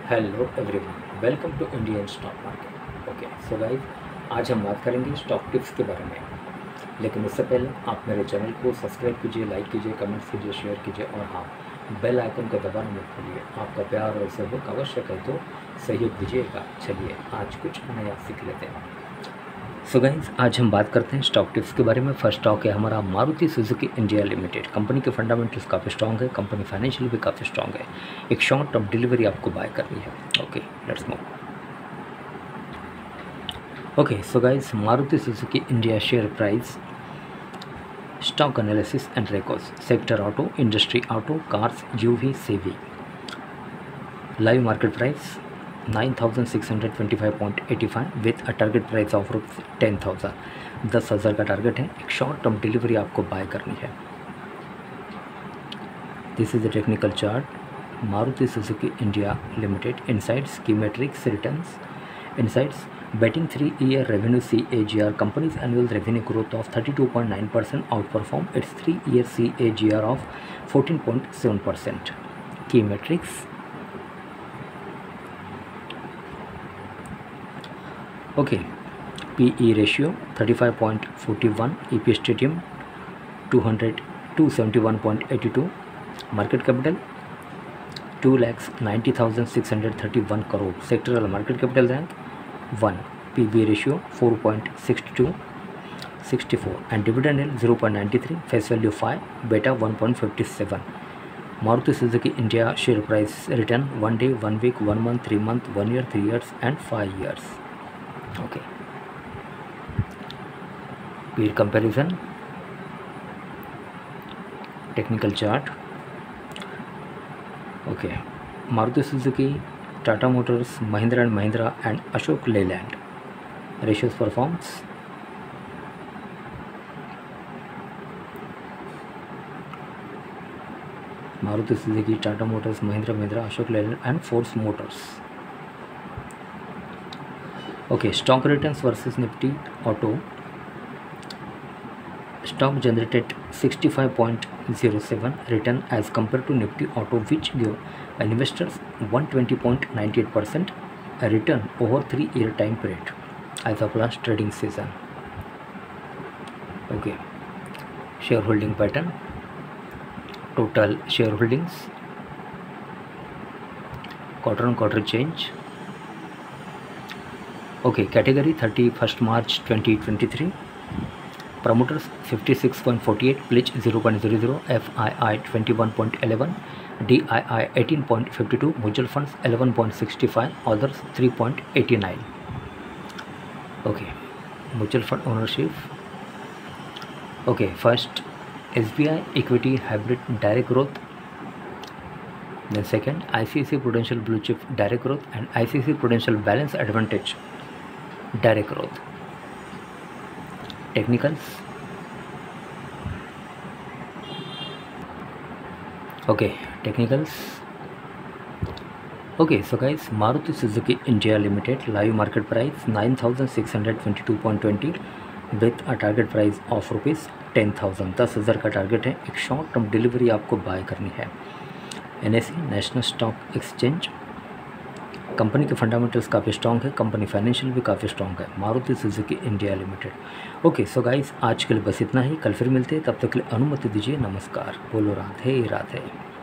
Hello everyone, welcome to Indian stock market. Okay so guys, आज हम बात करेंगे स्टॉक टिप्स के बारे में। लेकिन उससे पहले आप मेरे चैनल को सब्सक्राइब कीजिए, लाइक कीजिए, कमेंट्स कीजिए, शेयर कीजिए और हाँ, बेल आइकन को दबाना मत भूलिए। आपका प्यार और सहयोग आवश्यक है, तो सहयोग दीजिएगा। चलिए आज कुछ नया सीख लेते हैं। सो गाइस, आज हम बात करते हैं स्टॉक टिप्स के बारे में। फर्स्ट स्टॉक है हमारा Maruti Suzuki India limited. Company के फंडामेंटल्स काफ़ी स्ट्रॉन्ग है, कंपनी फाइनेंशियल भी काफ़ी स्ट्रॉन्ग है। एक शॉर्ट टर्म डिलीवरी आपको बाय करनी है। Okay let's move. Okay so guys, Maruti Suzuki India share price, stock analysis and records, sector auto, industry auto, cars, UV, CV. Live market price 9625.85 with a target price of ₹10,000। 10,000 का target है। एक short term delivery आपको buy करनी है। This is the technical chart, Maruti Suzuki India limited. Insights, key metrics, returns, insights, betting 3-year revenue CAGR, company's annual revenue growth of 32.9% outperform its 3-year CAGR of 14.7%. Key metrics. Okay, PE ratio 35.41, EPS stadium 271.82, market capital 2,90,631 crore, sectoral market capital rank 1, PB ratio 4.6264 and dividend yield 0.93, face value 5, beta 1.57. Maruti Suzuki India share price return 1 day, 1 week, 1 month, 3 month, 1 year, 3 years and 5 years. Okay, peer comparison, technical chart. Okay, Maruti Suzuki, Tata Motors, Mahindra and Mahindra and Ashok Leyland. Ratios performs. Maruti Suzuki, Tata Motors, Mahindra, Ashok Leyland and Force Motors. Okay, stock returns versus Nifty Auto. Stock generated 65.07 return as compared to Nifty Auto, which gave investors 120.98% a return over 3-year time period as of last trading season. Okay, shareholding pattern, total shareholdings, quarter on quarter change. Okay, category 31st March 2023, promoters 56.48, pledge 0.00, FII 21.11, DII 18.52, mutual funds 11.65, others 3.89. Okay, mutual fund ownership. Okay, first SBI equity hybrid direct growth, then second ICICI Prudential blue chip direct growth and ICICI Prudential balance advantage direct growth. Technicals. Okay, technicals. Okay, so guys, Maruti Suzuki India Limited live market price 9,622.20 with a target price of ₹10,000। 10,000 का target है। एक short term delivery आपको buy करनी है। NSE national stock exchange. Company के fundamentals काफ़ी strong है, company financial भी काफ़ी स्ट्रॉन्ग है, Maruti Suzuki India limited. Okay so guys, आज के लिए बस इतना ही। कल फिर मिलते हैं, तब तक के लिए अनुमति दीजिए। नमस्कार, बोलो राधे राधे।